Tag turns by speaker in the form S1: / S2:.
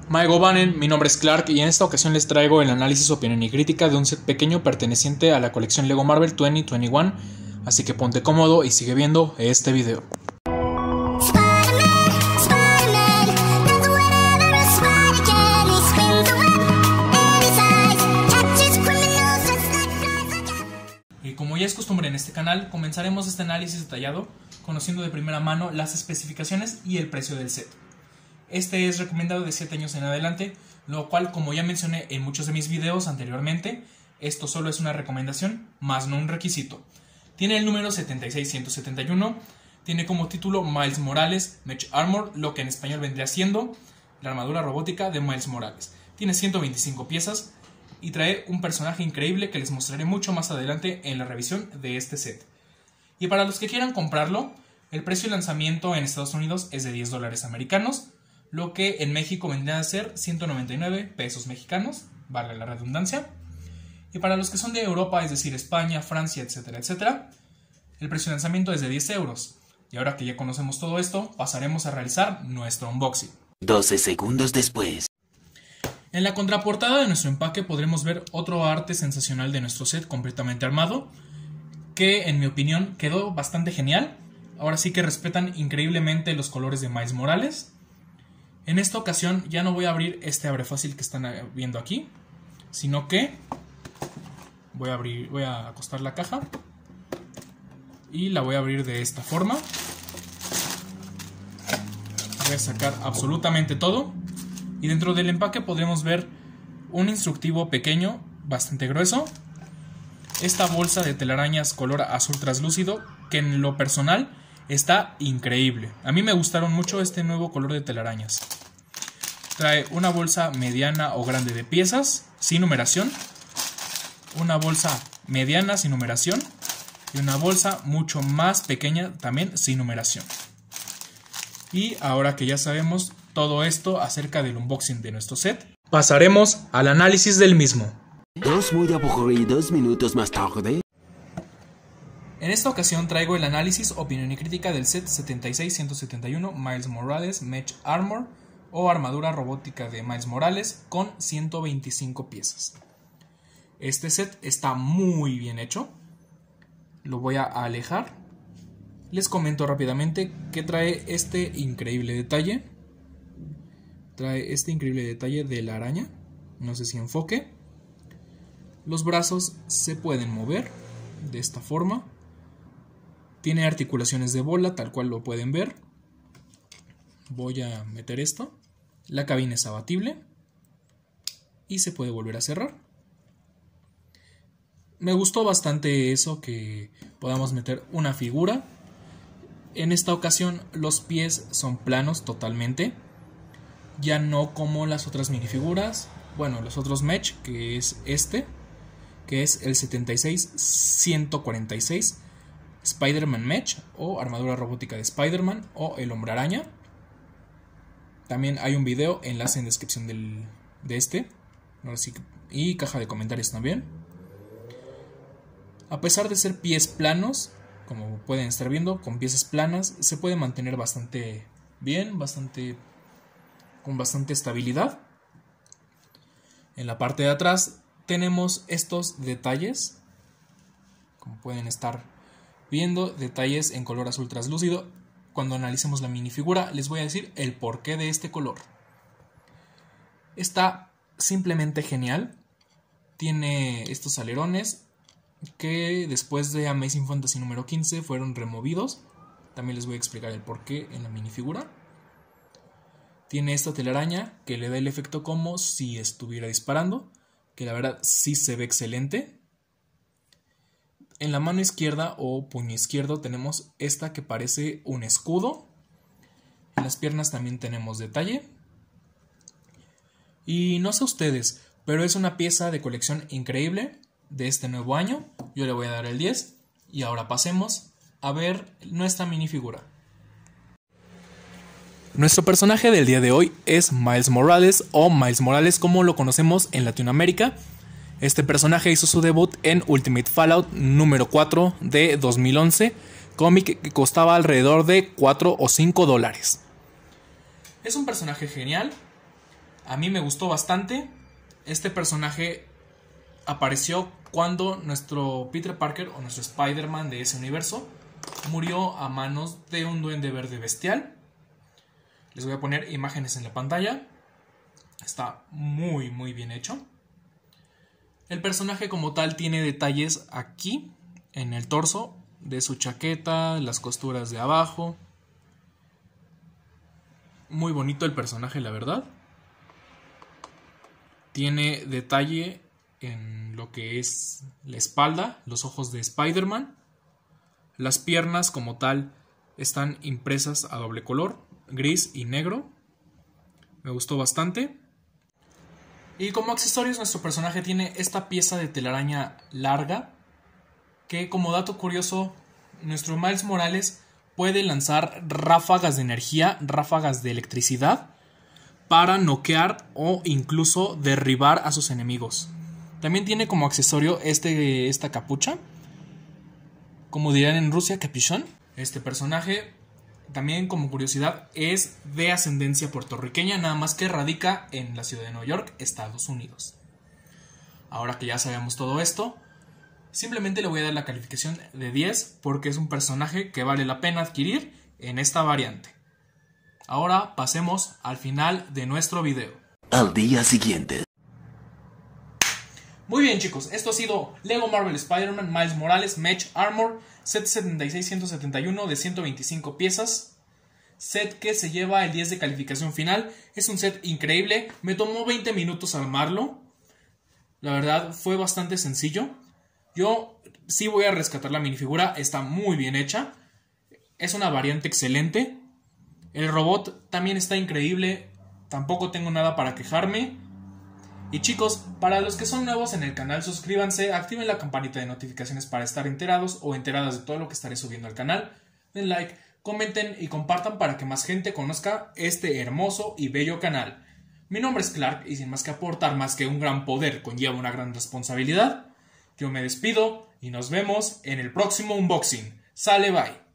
S1: Maigo Banen, mi nombre es Clark y en esta ocasión les traigo el análisis, opinión y crítica de un set pequeño perteneciente a la colección Lego Marvel 2021, así que ponte cómodo y sigue viendo este video. Y como ya es costumbre en este canal, comenzaremos este análisis detallado conociendo de primera mano las especificaciones y el precio del set. Este es recomendado de 7 años en adelante, lo cual, como ya mencioné en muchos de mis videos anteriormente, esto solo es una recomendación, más no un requisito. Tiene el número 76171, tiene como título Miles Morales Mech Armor, lo que en español vendría siendo la armadura robótica de Miles Morales. Tiene 125 piezas y trae un personaje increíble que les mostraré mucho más adelante en la revisión de este set. Y para los que quieran comprarlo, el precio de lanzamiento en Estados Unidos es de $10 americanos, lo que en México vendría a ser 199 pesos mexicanos, vale la redundancia. Y para los que son de Europa, es decir, España, Francia, etcétera, etcétera, el precio de lanzamiento es de 10 euros. Y ahora que ya conocemos todo esto, pasaremos a realizar nuestro unboxing.
S2: 12 segundos después.
S1: En la contraportada de nuestro empaque podremos ver otro arte sensacional de nuestro set completamente armado, que en mi opinión quedó bastante genial. Ahora sí que respetan increíblemente los colores de Miles Morales. En esta ocasión ya no voy a abrir este abre fácil que están viendo aquí, sino que voy a acostar la caja y la voy a abrir de esta forma. Voy a sacar absolutamente todo y dentro del empaque podremos ver un instructivo pequeño, bastante grueso. Esta bolsa de telarañas color azul translúcido que en lo personal está increíble. A mí me gustaron mucho este nuevo color de telarañas. Trae una bolsa mediana o grande de piezas sin numeración, una bolsa mediana sin numeración y una bolsa mucho más pequeña también sin numeración. Y ahora que ya sabemos todo esto acerca del unboxing de nuestro set, pasaremos al análisis del mismo.
S2: 2 muy aburridos minutos más tarde.
S1: En esta ocasión traigo el análisis, opinión y crítica del set 76171 Miles Morales Mech Armor o armadura robótica de Miles Morales con 125 piezas. Este set está muy bien hecho. Lo voy a alejar. Les comento rápidamente que trae este increíble detalle. Trae este increíble detalle de la araña. No sé si enfoque. Los brazos se pueden mover de esta forma. Tiene articulaciones de bola, tal cual lo pueden ver. Voy a meter esto. La cabina es abatible y se puede volver a cerrar. Me gustó bastante eso, que podamos meter una figura. En esta ocasión los pies son planos totalmente. Ya no como las otras minifiguras. Bueno, los otros Mech, que es este, que es el 76146 Spider-Man Mech o armadura robótica de Spider-Man o el Hombre Araña. También hay un video, enlace en descripción de este. Ahora sí, y caja de comentarios también. A pesar de ser pies planos, como pueden estar viendo, con piezas planas, se puede mantener bastante bien, con bastante estabilidad. En la parte de atrás tenemos estos detalles, como pueden estar viendo, detalles en color azul translúcido. Cuando analicemos la minifigura les voy a decir el porqué de este color. Está simplemente genial. Tiene estos alerones que después de Amazing Fantasy número 15 fueron removidos. También les voy a explicar el porqué en la minifigura. Tiene esta telaraña que le da el efecto como si estuviera disparando, que la verdad sí se ve excelente. En la mano izquierda o puño izquierdo tenemos esta que parece un escudo. En las piernas también tenemos detalle. Y no sé ustedes, pero es una pieza de colección increíble de este nuevo año. Yo le voy a dar el 10. Y ahora pasemos a ver nuestra minifigura. Nuestro personaje del día de hoy es Miles Morales o Miles Morales como lo conocemos en Latinoamérica. Este personaje hizo su debut en Ultimate Fallout número 4 de 2011, cómic que costaba alrededor de $4 o $5. Es un personaje genial. A mí me gustó bastante. Este personaje apareció cuando nuestro Peter Parker o nuestro Spider-Man de ese universo murió a manos de un duende verde bestial. Les voy a poner imágenes en la pantalla. Está muy bien hecho. El personaje como tal tiene detalles aquí en el torso de su chaqueta, las costuras de abajo. Muy bonito el personaje, la verdad. Tiene detalle en lo que es la espalda, los ojos de Spider-Man. Las piernas como tal están impresas a doble color, gris y negro. Me gustó bastante. Y como accesorios nuestro personaje tiene esta pieza de telaraña larga, que como dato curioso, nuestro Miles Morales puede lanzar ráfagas de energía, ráfagas de electricidad, para noquear o incluso derribar a sus enemigos. También tiene como accesorio esta capucha, como dirían en Rusia, capuchón. Este personaje, también como curiosidad, es de ascendencia puertorriqueña, nada más que radica en la ciudad de Nueva York, Estados Unidos. Ahora que ya sabemos todo esto, simplemente le voy a dar la calificación de 10 porque es un personaje que vale la pena adquirir en esta variante. Ahora pasemos al final de nuestro video.
S2: Al día siguiente.
S1: Muy bien chicos, esto ha sido Lego Marvel Spider-Man Miles Morales Mech Armor Set 76171 de 125 piezas. Set que se lleva el 10 de calificación final. Es un set increíble, me tomó 20 minutos armarlo. La verdad fue bastante sencillo. Yo sí voy a rescatar la minifigura, está muy bien hecha. Es una variante excelente. El robot también está increíble, tampoco tengo nada para quejarme. Y chicos, para los que son nuevos en el canal, suscríbanse, activen la campanita de notificaciones para estar enterados o enteradas de todo lo que estaré subiendo al canal. Den like, comenten y compartan para que más gente conozca este hermoso y bello canal. Mi nombre es Clark y sin más que aportar más que un gran poder conlleva una gran responsabilidad, yo me despido y nos vemos en el próximo unboxing. Sale, bye.